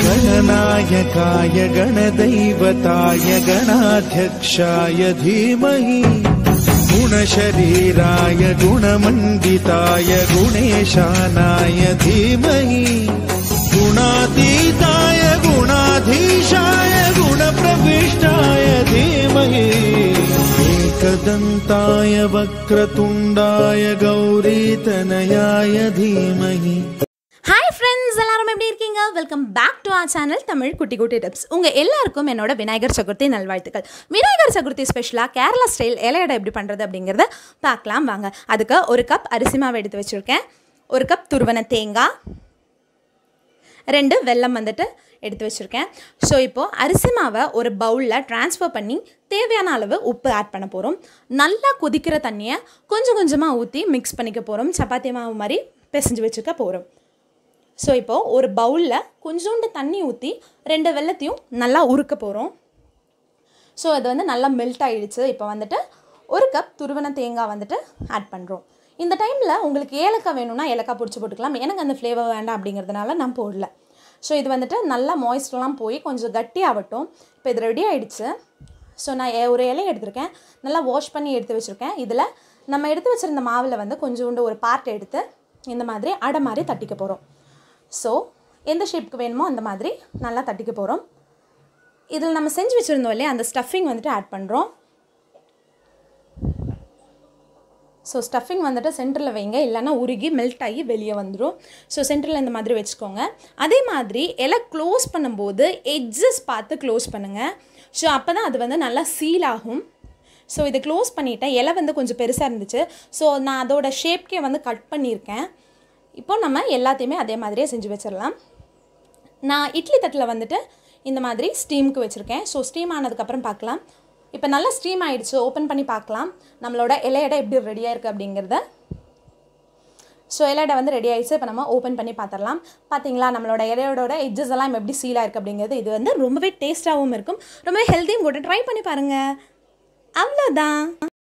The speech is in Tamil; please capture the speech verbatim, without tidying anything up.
गणनायकाय गणदैवताय गणाध्यक्षाय धीमहि गुणशरीराय गुणमण्डिताय गुणेशानाय धीमहि गुणातीताय गुणाधीशाय गुणप्रविष्टाय धीमहि एकदन्ताय वक्रतुण्डाय गौरीतनयाय धीमहि. ஹாய் ஃப்ரெண்ட்ஸ், எல்லாரும் எப்படி இருக்கீங்க? Welcome back to our channel Tamil Kutti Kutti tips. உங்கள் எல்லாருக்கும் என்னோட விநாயகர் சதுர்த்தி நல்வாழ்த்துக்கள். விநாயகர் சதுர்த்தி ஸ்பெஷலாக கேரளா ஸ்டைல் இலையடை எப்படி பண்ணுறது அப்படிங்கிறத பார்க்கலாம் வாங்க. அதுக்கு ஒரு கப் அரிசி மாவு எடுத்து வச்சுருக்கேன், ஒரு கப் துருவன தேங்காய், ரெண்டு வெல்லம் வந்துட்டு எடுத்து வச்சுருக்கேன். ஸோ இப்போது அரிசி மாவை ஒரு பவுலில் ட்ரான்ஸ்ஃபர் பண்ணி தேவையான அளவு உப்பு ஆட் பண்ண போகிறோம். நல்லா கொதிக்கிற தண்ணியை கொஞ்சம் கொஞ்சமாக ஊற்றி மிக்ஸ் பண்ணிக்க போகிறோம். சப்பாத்தி மாவு மாதிரி பிசைஞ்சு வச்சுக்க போகிறோம். ஸோ இப்போது ஒரு பவுலில் கொஞ்சோண்டு தண்ணி ஊற்றி ரெண்டு வெல்லத்தையும் நல்லா உருக்க போகிறோம். ஸோ அது வந்து நல்லா மெல்ட் ஆகிடுச்சு. இப்போ வந்துட்டு ஒரு கப் துருவன தேங்காய் வந்துட்டு ஆட் பண்ணுறோம். இந்த டைமில் உங்களுக்கு ஏலக்காய் வேணும்னா ஏலக்காய் பிடிச்சி போட்டுக்கலாம். எனக்கு அந்த ஃப்ளேவர் வேண்டாம் அப்படிங்கிறதுனால நான் போடல. ஸோ இது வந்துட்டு நல்லா மாய்ஸ்டெலாம் போய் கொஞ்சம் கட்டி ஆகட்டும். இப்போ இது ரெடி ஆகிடுச்சு. ஸோ நான் ஒரு இலையை எடுத்திருக்கேன், நல்லா வாஷ் பண்ணி எடுத்து வச்சுருக்கேன். இதில் நம்ம எடுத்து வச்சுருந்த மாவில் வந்து கொஞ்சோண்டு ஒரு பார்ட் எடுத்து இந்த மாதிரி அடை மாதிரி தட்டிக்க போகிறோம். ஸோ எந்த ஷேப்புக்கு வேணுமோ அந்த மாதிரி நல்லா தட்டிக்க போகிறோம். இதில் நம்ம செஞ்சு வச்சுருந்தோம் இல்லையா, அந்த ஸ்டஃபிங் வந்துட்டு ஆட் பண்ணுறோம். ஸோ ஸ்டஃபிங் வந்துட்டு சென்டரில் வைங்க, இல்லைன்னா உருகி மெல்ட் ஆகி வெளியே வந்துடும். ஸோ சென்டரில் இந்த மாதிரி வச்சுக்கோங்க. அதே மாதிரி எல்லாம் க்ளோஸ் பண்ணும்போது எட்ஜஸ் பார்த்து க்ளோஸ் பண்ணுங்கள். ஸோ அப்போ தான் அது வந்து நல்லா சீல் ஆகும். ஸோ இதை க்ளோஸ் பண்ணிவிட்டேன். இலை வந்து கொஞ்சம் பெருசாக இருந்துச்சு, ஸோ நான் அதோட ஷேப்கே வந்து கட் பண்ணியிருக்கேன். இப்போ நம்ம எல்லாத்தையுமே அதே மாதிரியே செஞ்சு வச்சிடலாம். நான் இட்லி தட்டில் வந்துட்டு இந்த மாதிரி ஸ்டீமுக்கு வச்சுருக்கேன். ஸோ ஸ்டீம் ஆனதுக்கப்புறம் பார்க்கலாம். இப்போ நல்லா ஸ்டீம் ஆகிடுச்சு. ஓப்பன் பண்ணி பார்க்கலாம் நம்மளோட இலையடை எப்படி ரெடியாக இருக்குது அப்படிங்கிறத. ஸோ இலையடை வந்து ரெடி ஆகிடுச்சு. இப்போ நம்ம ஓப்பன் பண்ணி பார்த்துடலாம். பார்த்தீங்களா நம்மளோட இலையோட எட்ஜஸ் எல்லாம் எப்படி சீலாக இருக்குது அப்படிங்கிறது. இது வந்து ரொம்பவே டேஸ்ட்டாகவும் இருக்கும், ரொம்பவே ஹெல்த்தியும் கூட. ட்ரை பண்ணி பாருங்கள். அவ்வளோதான்.